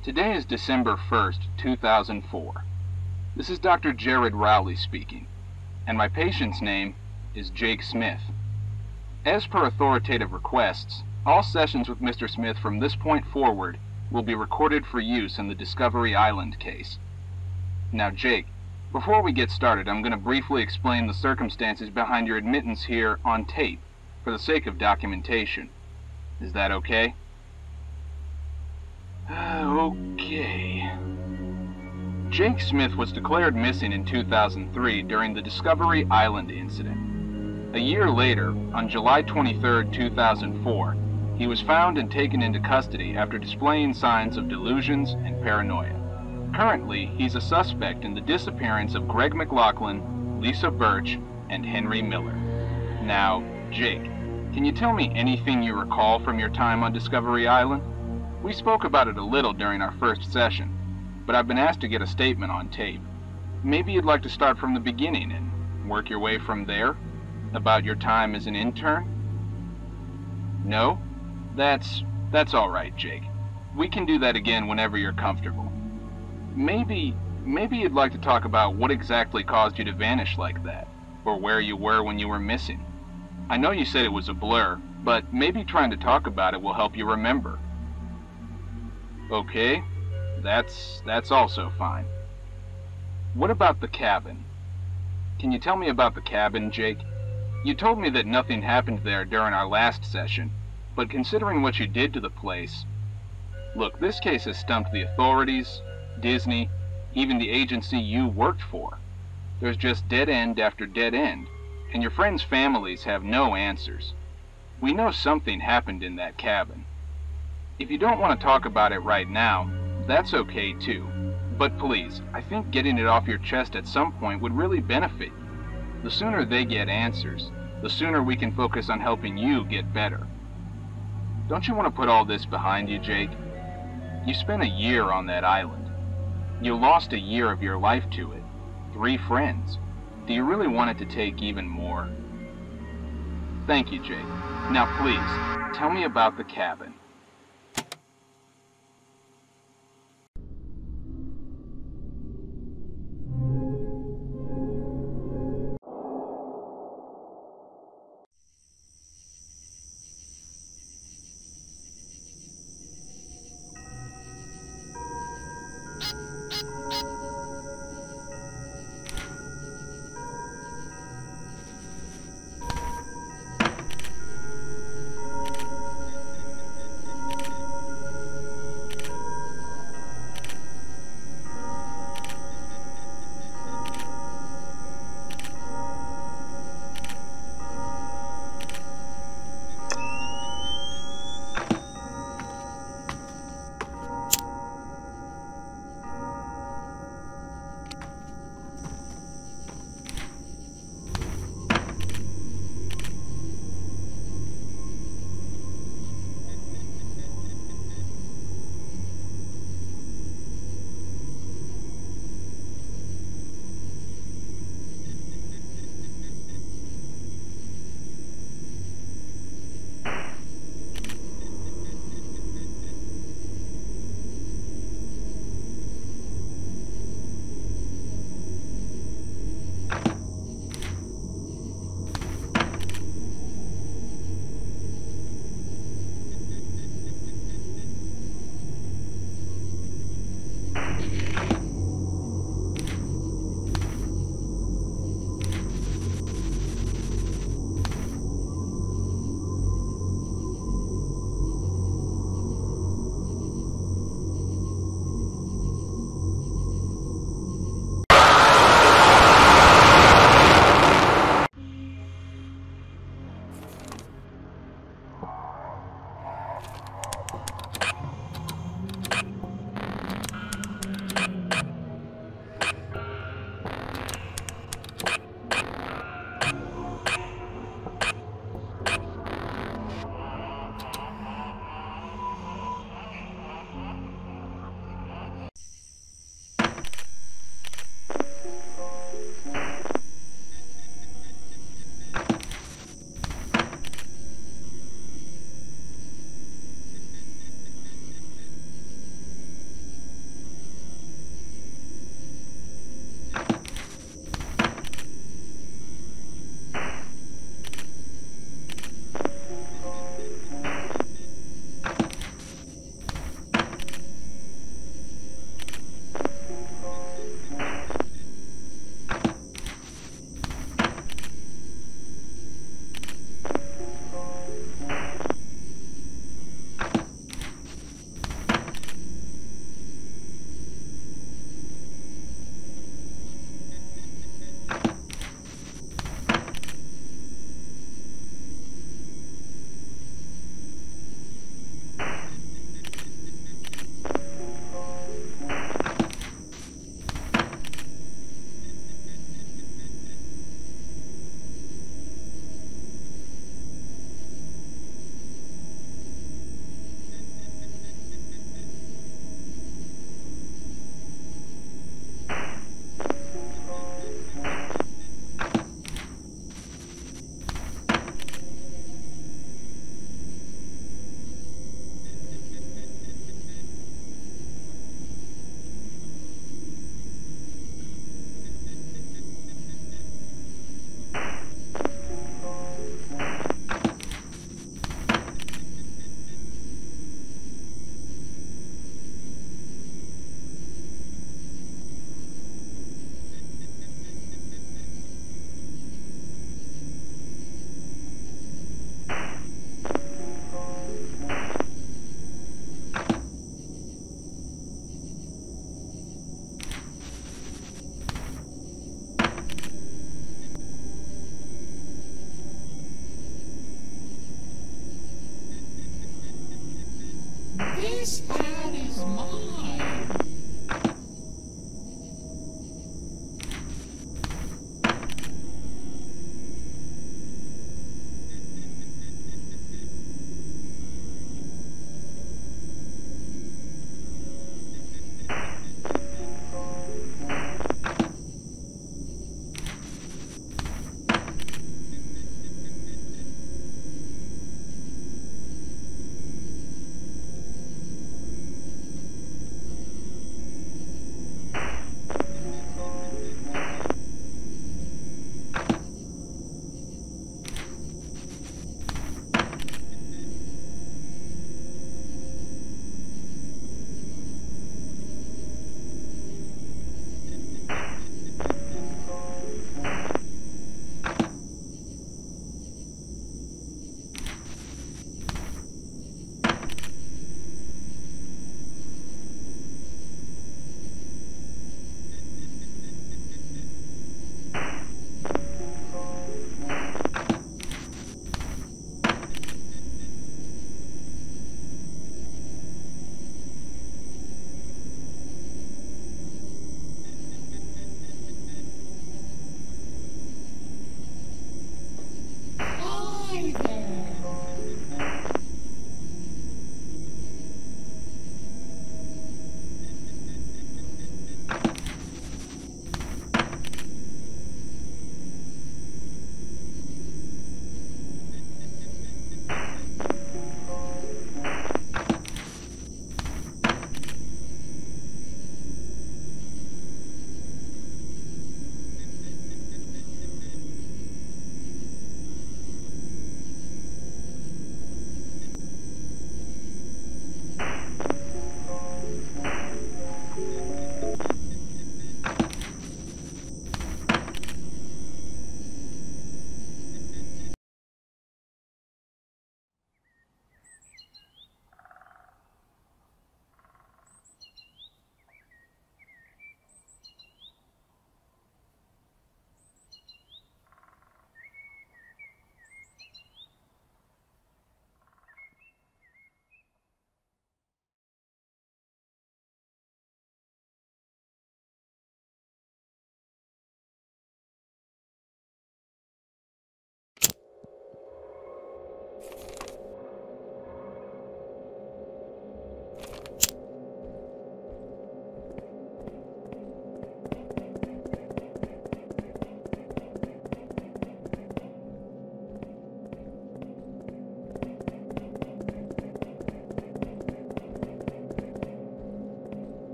Today is December 1st, 2004. This is Dr. Jared Rowley speaking, and my patient's name is Jake Smith. As per authoritative requests, all sessions with Mr. Smith from this point forward will be recorded for use in the Discovery Island case. Now, Jake, before we get started, I'm going to briefly explain the circumstances behind your admittance here on tape, for the sake of documentation. Is that okay? Okay. Jake Smith was declared missing in 2003 during the Discovery Island incident. A year later, on July 23, 2004, he was found and taken into custody after displaying signs of delusions and paranoia. Currently, he's a suspect in the disappearance of Greg McLaughlin, Lisa Birch, and Henry Miller. Now, Jake, can you tell me anything you recall from your time on Discovery Island? We spoke about it a little during our first session, but I've been asked to get a statement on tape. Maybe you'd like to start from the beginning and work your way from there? About your time as an intern? No? That's all right, Jake. We can do that again whenever you're comfortable. Maybe you'd like to talk about what exactly caused you to vanish like that, or where you were when you were missing. I know you said it was a blur, but maybe trying to talk about it will help you remember. Okay, that's also fine. What about the cabin? Can you tell me about the cabin, Jake? You told me that nothing happened there during our last session, but considering what you did to the place... Look, this case has stumped the authorities, Disney, even the agency you worked for. There's just dead end after dead end, and your friends' families have no answers. We know something happened in that cabin. If you don't want to talk about it right now, that's okay too. But please, I think getting it off your chest at some point would really benefit you. The sooner they get answers, the sooner we can focus on helping you get better. Don't you want to put all this behind you, Jake? You spent a year on that island. You lost a year of your life to it. 3 friends. Do you really want it to take even more? Thank you, Jake. Now please, tell me about the cabin. This hat is mine.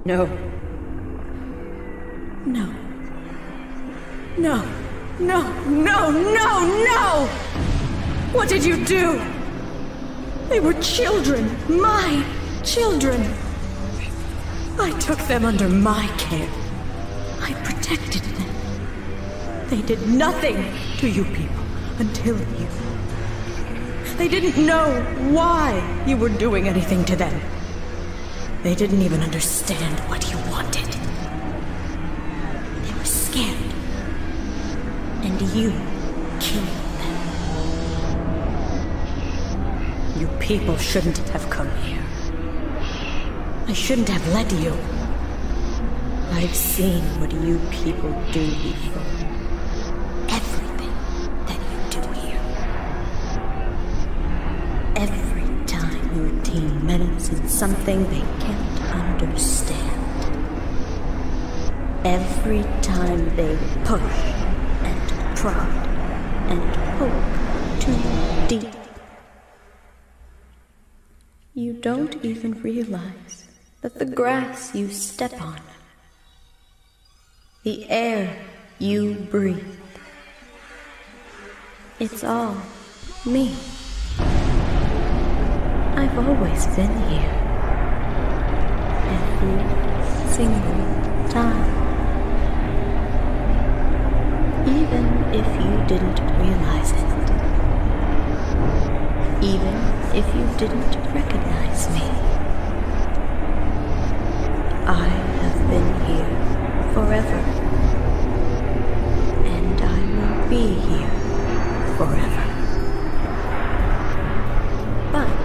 No. No. No. No, no, no, no! What did you do? They were children. My children. I took them under my care. I protected them. They did nothing to you people until you. They didn't know why you were doing anything to them. They didn't even understand what you wanted. They were scared. And you killed them. You people shouldn't have come here. I shouldn't have let you. I've seen what you people do before. Everything that you do here. Every time your team meddles in something they can't understand. Every time they push and prod and poke too deep. You don't even realize that the grass you step on, the air you breathe, it's all me. I've always been here. Every single time. Even if you didn't realize it. Even if you didn't recognize me. I have been here forever. And I will be here forever. But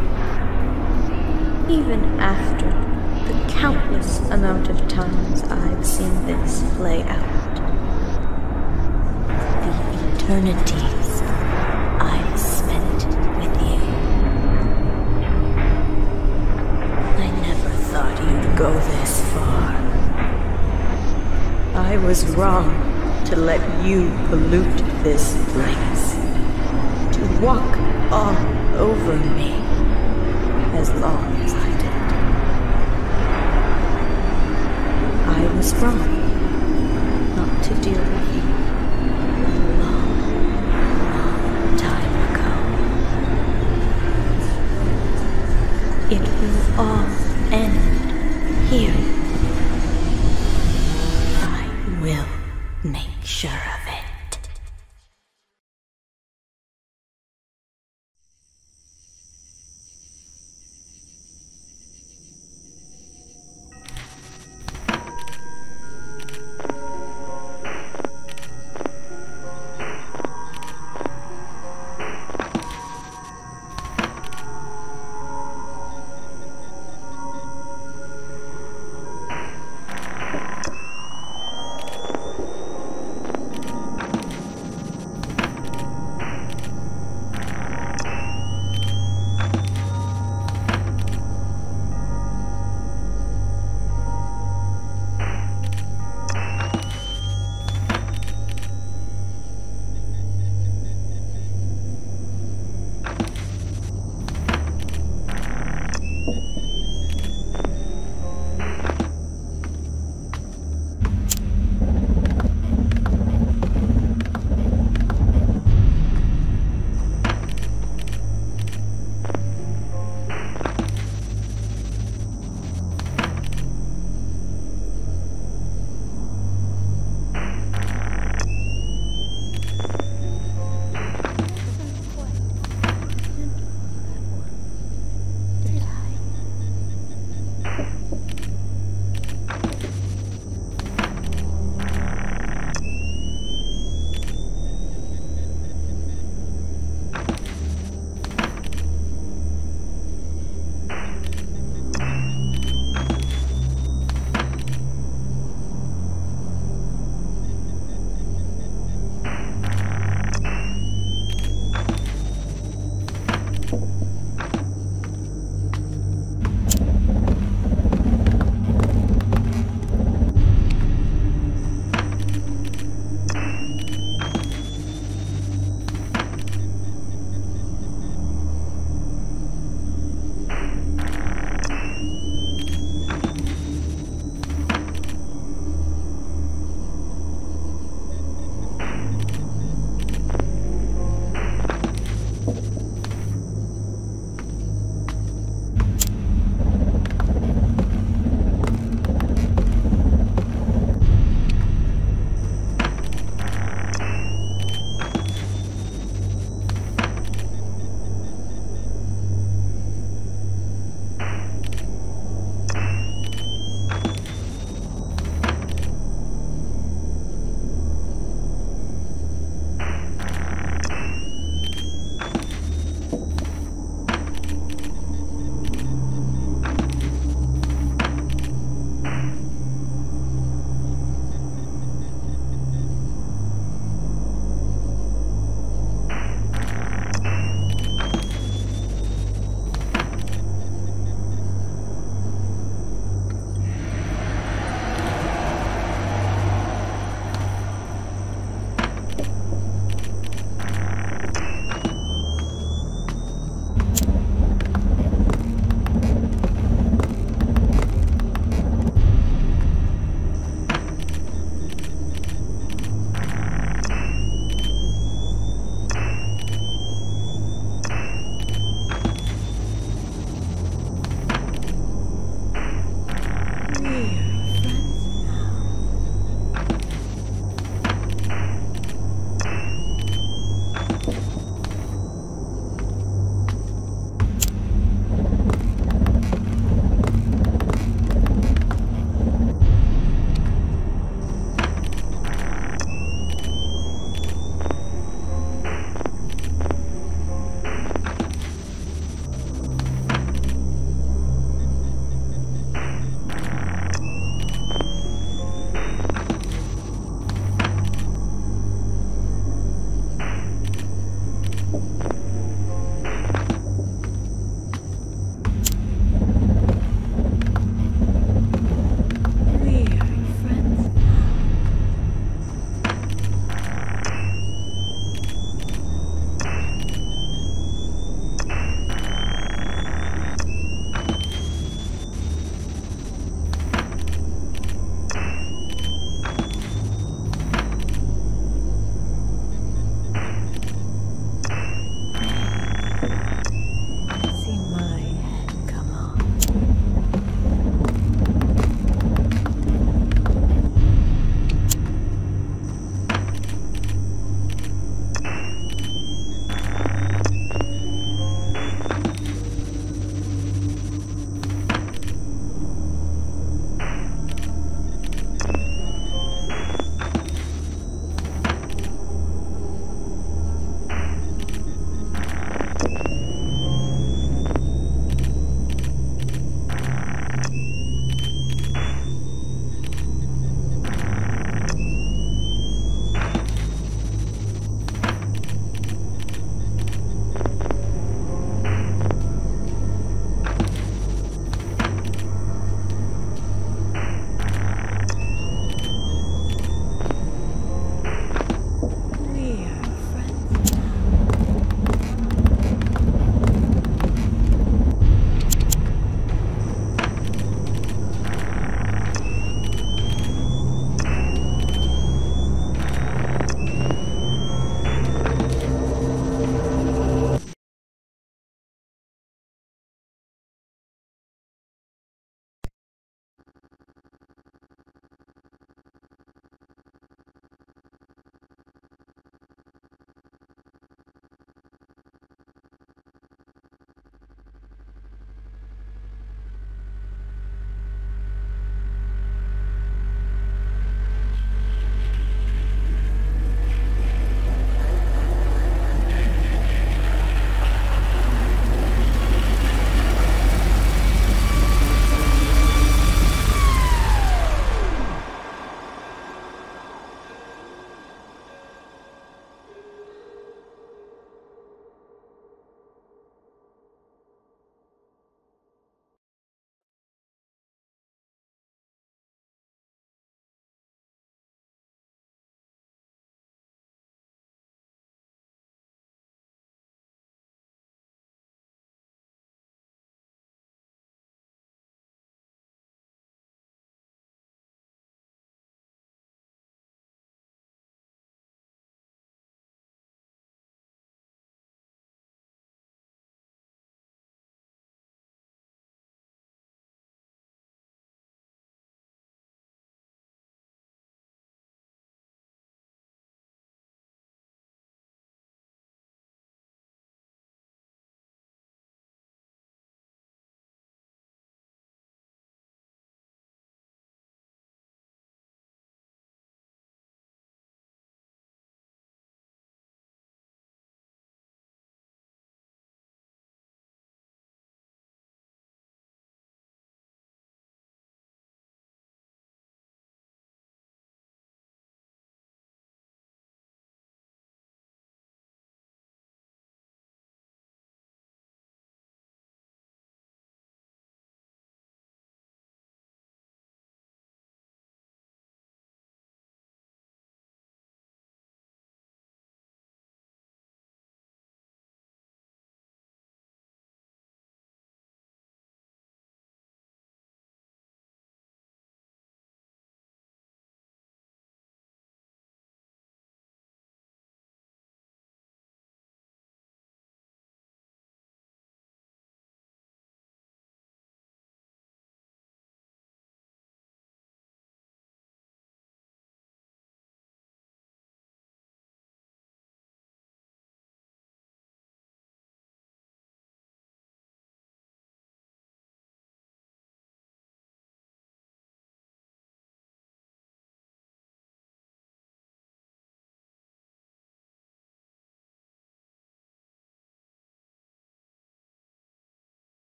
even after the countless amount of times I've seen this play out, eternities I've spent with you. I never thought you'd go this far. I was wrong to let you pollute this place. To walk all over me as long as I did. I was wrong not to deal with you. It will all end here. I will make sure of it.